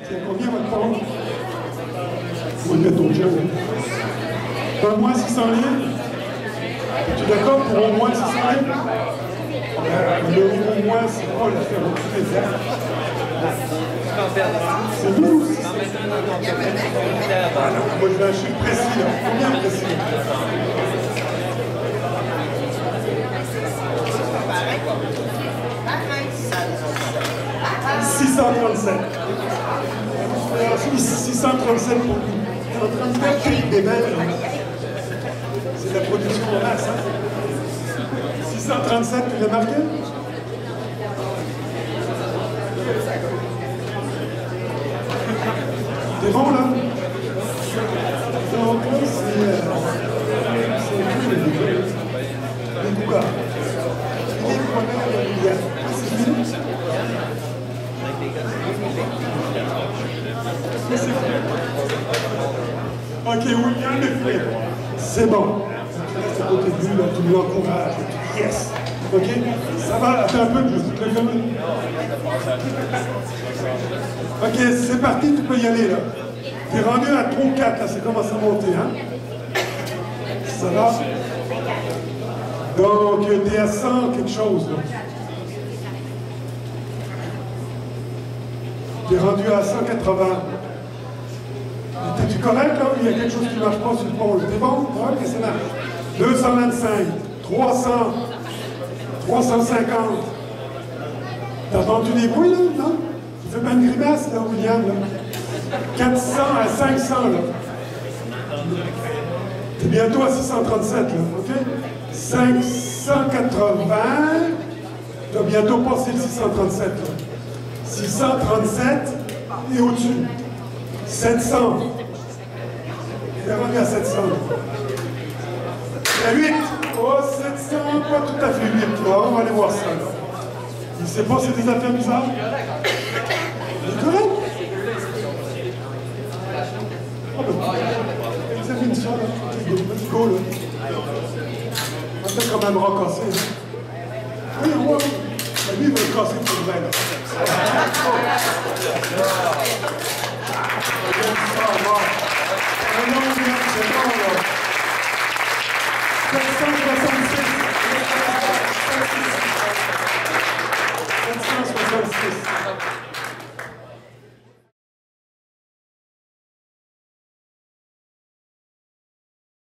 C'est à combien votre pompe? Vous le mettez au jeu. Au moins 600 livres? Es-tu d'accord pour au moins 600 livres? Le au moins, c'est pas l'affaire au plus exact. C'est 12 ou 600? Ah non, moi je suis précis là. Combien précis? 637. 637 pour nous. En train de faire des belles. C'est de la production en masse. Hein? 637, tu l'as marqué? T'es bon là? Donc là, c'est les bougards. Ok, William et Fred. C'est bon. C'est au début, là, tu l'encourages. Yes. Ok? Ça va, attends un peu, je te le fais. Ok, c'est parti, tu peux y aller, là. T'es rendu à 3 ou 4, là, ça commence à monter, hein? Ça va? Donc, t'es à 100 quelque chose, là. T'es rendu à 180. T'es-tu correct, là? Il y a quelque chose qui ne marche pas sur le pont. T'es bon? Ouais, ok, ça marche. 225, 300, 350. T'as entendu des bruits, là? Non? Tu fais pas une grimace, là, William, là? 400 à 500, là. T'es bientôt à 637, là, ok? 580. T'as bientôt passé le 637, là. 637 et au-dessus. 700. T'es rendu à 700. À 8. Oh, 700, pas tout à fait 8, là. On va aller voir ça, là. Je sais pas, c'est des affaires bizarres. C'est correct? Oh, ben, vous avez une ça, là. Let's go, là. On va faire comme un bras cassé, là.